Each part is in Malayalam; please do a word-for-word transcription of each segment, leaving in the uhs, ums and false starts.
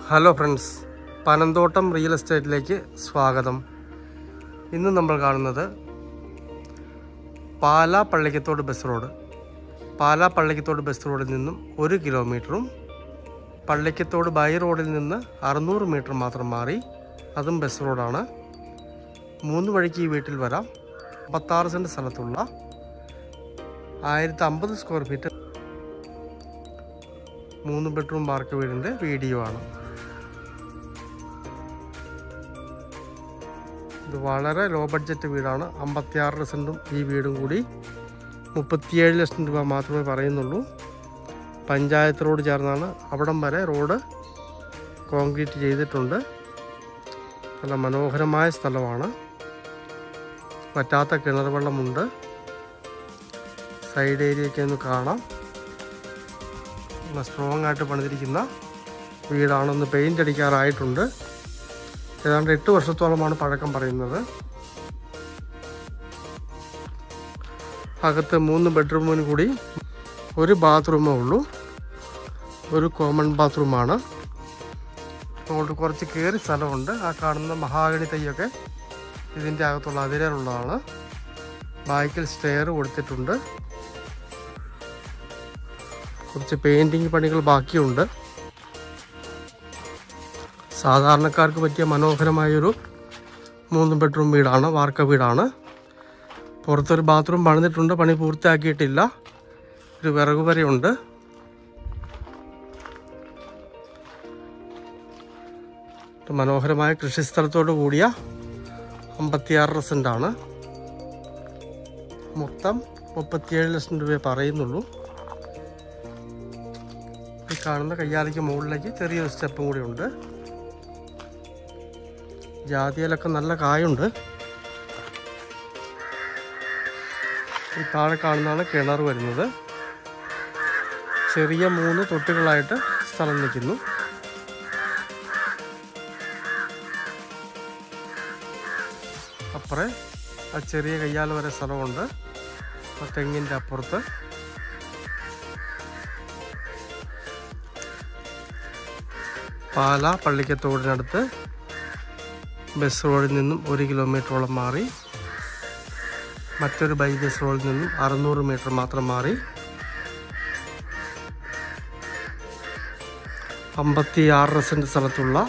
ഹലോ ഫ്രണ്ട്സ്, പനന്തോട്ടം റിയൽ എസ്റ്റേറ്റിലേക്ക് സ്വാഗതം. ഇന്ന് നമ്മൾ കാണുന്നത് Pala Pallikkathodu bus road. Pala Pallikkathodu bus റോഡിൽ നിന്നും ഒരു കിലോമീറ്ററും പള്ളിക്കത്തോട് ബൈ റോഡിൽ നിന്ന് അറുന്നൂറ് മീറ്റർ മാത്രം മാറി, അതും ബസ് റോഡാണ്. മൂന്ന് വഴിക്ക് ഈ വീട്ടിൽ വരാം. അമ്പത്താറ് സെൻറ്റ് സ്ഥലത്തുള്ള ആയിരത്തി അമ്പത് സ്ക്വയർ ഫീറ്റ് മൂന്ന് ബെഡ്റൂം വാർക്ക വീടിൻ്റെ വീഡിയോ ആണ്. ഇത് വളരെ ലോ ബഡ്ജറ്റ് വീടാണ്. അമ്പത്തിയാറ് സെൻറ്റും ഈ വീടും കൂടി മുപ്പത്തിയേഴ് ലക്ഷം രൂപ മാത്രമേ പറയുന്നുള്ളൂ. പഞ്ചായത്ത് റോഡ് ചേർന്നാണ്. അവിടം വരെ റോഡ് കോൺക്രീറ്റ് ചെയ്തിട്ടുണ്ട്. നല്ല മനോഹരമായ സ്ഥലമാണ്. വറ്റാത്ത കിണർ വെള്ളമുണ്ട്. സൈഡ് ഏരിയയൊക്കെ ഒന്ന് കാണാം. നല്ല സ്ട്രോങ് ആയിട്ട് പണിതിരിക്കുന്ന വീടാണെന്ന്. പെയിൻ്റ് അടിക്കാറായിട്ടുണ്ട്. ഏതാണ്ട് എട്ട് വർഷത്തോളമാണ് പഴക്കം പറയുന്നത്. അകത്ത് മൂന്ന് ബെഡ്റൂമിന് കൂടി ഒരു ബാത്റൂമേ ഉള്ളൂ. ഒരു കോമൺ ബാത്റൂമാണ്. അതുകൊണ്ട് കുറച്ച് കയറി സ്ഥലമുണ്ട്. ആ കാണുന്ന മഹാഗണി തൈയൊക്കെ ഇതിൻ്റെ അകത്തുള്ള അതിരുള്ളതാണ്. ബാക്കിൽ സ്റ്റെയർ കൊടുത്തിട്ടുണ്ട്. കുറച്ച് പെയിൻറ്റിങ് പണികൾ ബാക്കിയുണ്ട്. സാധാരണക്കാർക്ക് പറ്റിയ മനോഹരമായൊരു മൂന്ന് ബെഡ്റൂം വീടാണ്, വാർക്ക വീടാണ്. പുറത്തൊരു ബാത്റൂം പണിതിട്ടുണ്ട്, പണി പൂർത്തിയാക്കിയിട്ടില്ല. ഒരു വിറക് വരെയുണ്ട്. മനോഹരമായ കൃഷിസ്ഥലത്തോട് കൂടിയ അമ്പത്തിയാറ് സെൻറ്റാണ്. മൊത്തം മുപ്പത്തിയേഴ് ലക്ഷം രൂപയെ പറയുന്നുള്ളൂ. ഈ കാണുന്ന കയ്യാലിക്ക് മുകളിലേക്ക് ചെറിയൊരു സ്റ്റെപ്പും കൂടി ഉണ്ട്. ജാതിയിലൊക്കെ നല്ല കായുണ്ട്. ഈ താഴെ കാണുന്നതാണ് കിണർ വരുന്നത്. ചെറിയ മൂന്ന് തൊട്ടികളായിട്ട് സ്ഥലം നിൽക്കുന്നു. അപ്പുറേ ആ ചെറിയ കയ്യാൽ വരെ സ്ഥലമുണ്ട്. ആ തെങ്ങിൻ്റെ അപ്പുറത്ത് പാലാ പള്ളിക്കത്തോടിനടുത്ത് ബസ് റോഡിൽ നിന്നും ഒരു കിലോമീറ്ററോളം മാറി, മറ്റൊരു ബൈ ബസ് റോഡിൽ നിന്നും അറുന്നൂറ് മീറ്റർ മാത്രം മാറി അമ്പത്തി ആറ് സെൻറ്റ് സ്ഥലത്തുള്ള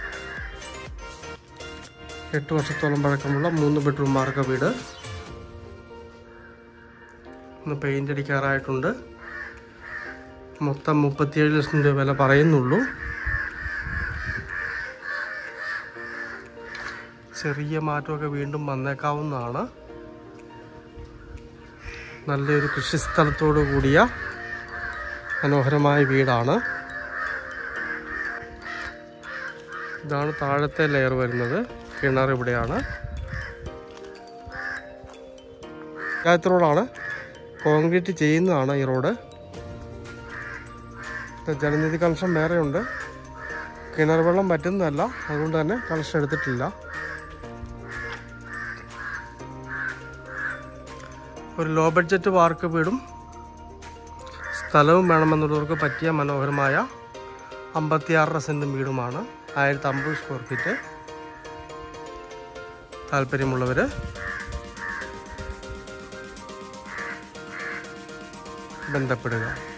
എട്ട് വർഷത്തോളം പഴക്കമുള്ള മൂന്ന് ബെഡ്റൂം വാർക്ക വീട്. ഒന്ന് പെയിൻ്റ് അടിക്കാറായിട്ടുണ്ട്. മൊത്തം മുപ്പത്തിയേഴ് ലക്ഷം രൂപ വില പറയുന്നുള്ളൂ. ചെറിയ മാറ്റമൊക്കെ വീണ്ടും വന്നേക്കാവുന്നതാണ്. നല്ലൊരു കൃഷിസ്ഥലത്തോടു കൂടിയ മനോഹരമായ വീടാണ്. ഇതാണ് താഴത്തെ ലെയർ വരുന്നത്. കിണർ ഇവിടെയാണ്. പഞ്ചായത്ത് റോഡാണ്. കോൺക്രീറ്റ് ചെയ്യുന്നതാണ് ഈ റോഡ്. ജലനിധി കണക്ഷൻ വേറെയുണ്ട്. കിണർ വെള്ളം പറ്റുന്നതല്ല, അതുകൊണ്ട് തന്നെ കണക്ഷൻ എടുത്തിട്ടില്ല. ഒരു ലോ ബഡ്ജറ്റ് വാർക്ക വീടും സ്ഥലവും വേണമെന്നുള്ളവർക്ക് പറ്റിയ മനോഹരമായ അമ്പത്തിയാറര സെൻറ്റും വീടുമാണ്. ആയിരത്തി അമ്പത് സ്ക്വയർ ഫീറ്റ്. താല്പര്യമുള്ളവർ ബന്ധപ്പെടുക.